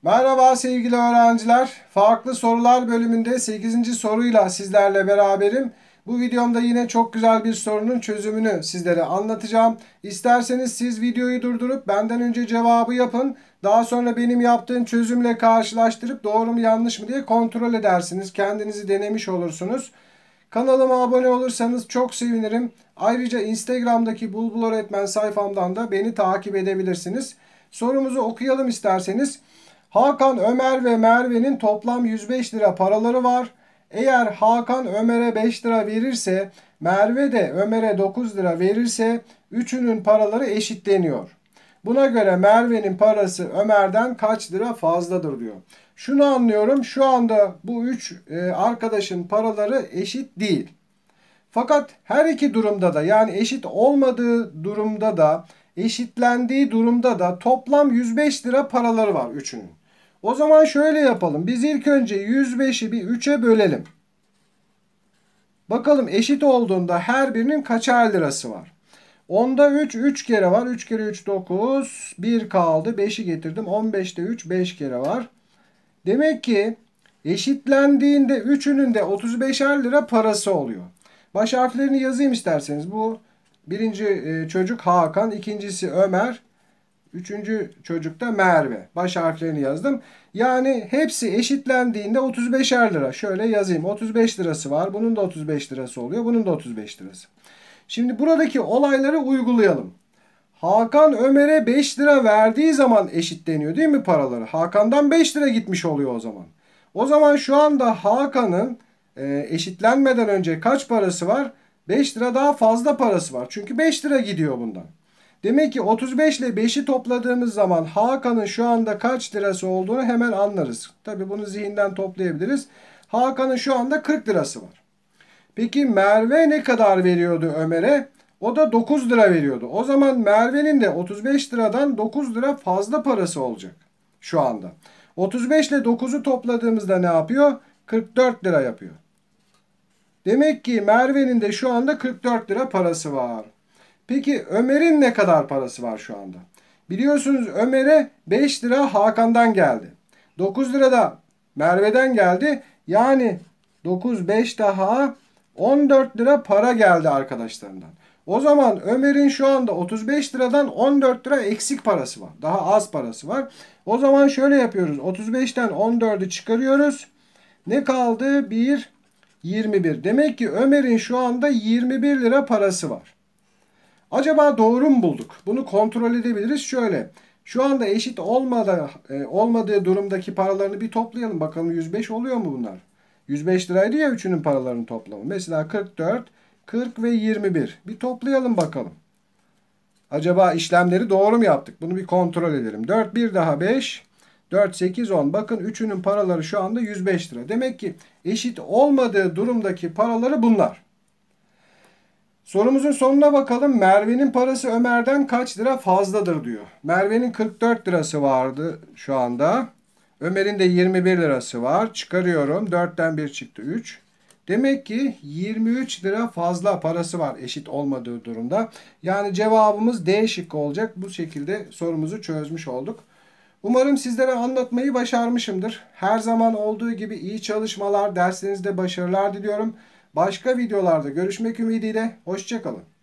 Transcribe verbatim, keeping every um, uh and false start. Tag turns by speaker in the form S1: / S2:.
S1: Merhaba sevgili öğrenciler. Farklı sorular bölümünde sekizinci soruyla sizlerle beraberim. Bu videomda yine çok güzel bir sorunun çözümünü sizlere anlatacağım. İsterseniz siz videoyu durdurup benden önce cevabı yapın. Daha sonra benim yaptığım çözümle karşılaştırıp doğru mu yanlış mı diye kontrol edersiniz. Kendinizi denemiş olursunuz. Kanalıma abone olursanız çok sevinirim. Ayrıca Instagram'daki Bulbul Öğretmen sayfamdan da beni takip edebilirsiniz. Sorumuzu okuyalım isterseniz. Hakan, Ömer ve Merve'nin toplam yüz beş lira paraları var. Eğer Hakan Ömer'e beş lira verirse, Merve de Ömer'e dokuz lira verirse üçünün paraları eşitleniyor. Buna göre Merve'nin parası Ömer'den kaç lira fazladır diyor. Şunu anlıyorum, şu anda bu üç e, arkadaşın paraları eşit değil. Fakat her iki durumda da, yani eşit olmadığı durumda da eşitlendiği durumda da toplam yüz beş lira paraları var üçünün. O zaman şöyle yapalım. Biz ilk önce yüz beşi bir üçe bölelim. Bakalım eşit olduğunda her birinin kaçar lirası var. onda üç, üç kere var. üç kere üç dokuz. bir kaldı. beşi getirdim. on beşte üç, beş kere var. Demek ki eşitlendiğinde üçünün de otuz beşer lira parası oluyor. Baş harflerini yazayım isterseniz. Bu birinci çocuk Hakan, ikincisi Ömer, üçüncü çocuk da Merve. Baş harflerini yazdım. Yani hepsi eşitlendiğinde otuz beşer lira. Şöyle yazayım. otuz beş lirası var. Bunun da otuz beş lirası oluyor. Bunun da otuz beş lirası. Şimdi buradaki olayları uygulayalım. Hakan Ömer'e beş lira verdiği zaman eşitleniyor değil mi paraları? Hakan'dan beş lira gitmiş oluyor o zaman. O zaman şu anda Hakan'ın e, eşitlenmeden önce kaç parası var? beş lira daha fazla parası var. Çünkü beş lira gidiyor bundan. Demek ki otuz beş ile beşi topladığımız zaman Hakan'ın şu anda kaç lirası olduğunu hemen anlarız. Tabi bunu zihinden toplayabiliriz. Hakan'ın şu anda kırk lirası var. Peki Merve ne kadar veriyordu Ömer'e? O da dokuz lira veriyordu. O zaman Merve'nin de otuz beş liradan dokuz lira fazla parası olacak şu anda. otuz beş ile dokuzu topladığımızda ne yapıyor? kırk dört lira yapıyor. Demek ki Merve'nin de şu anda kırk dört lira parası var. Peki Ömer'in ne kadar parası var şu anda? Biliyorsunuz Ömer'e beş lira Hakan'dan geldi. dokuz lira da Merve'den geldi. Yani dokuz, beş daha on dört lira para geldi arkadaşlarından. O zaman Ömer'in şu anda otuz beş liradan on dört lira eksik parası var. Daha az parası var. O zaman şöyle yapıyoruz. otuz beşten on dördü çıkarıyoruz. Ne kaldı? bir, yirmi bir. Demek ki Ömer'in şu anda yirmi bir lira parası var. Acaba doğru mu bulduk? Bunu kontrol edebiliriz. Şöyle. Şu anda eşit olmadığı, e, olmadığı durumdaki paralarını bir toplayalım. Bakalım yüz beş oluyor mu bunlar? yüz beş liraydı ya üçünün paralarının toplamı. Mesela kırk dört, kırk ve yirmi bir. Bir toplayalım bakalım. Acaba işlemleri doğru mu yaptık? Bunu bir kontrol edelim. dört, bir daha beş, dört, sekiz, on. Bakın üçünün paraları şu anda yüz beş lira. Demek ki eşit olmadığı durumdaki paraları bunlar. Sorumuzun sonuna bakalım. Merve'nin parası Ömer'den kaç lira fazladır diyor. Merve'nin kırk dört lirası vardı şu anda. Ömer'in de yirmi bir lirası var. Çıkarıyorum. dörtten bir çıktı üç. Demek ki yirmi üç lira fazla parası var eşit olmadığı durumda. Yani cevabımız D şıkkı olacak. Bu şekilde sorumuzu çözmüş olduk. Umarım sizlere anlatmayı başarmışımdır. Her zaman olduğu gibi iyi çalışmalar, derslerinizde başarılar diliyorum. Başka videolarda görüşmek ümidiyle. Hoşça kalın.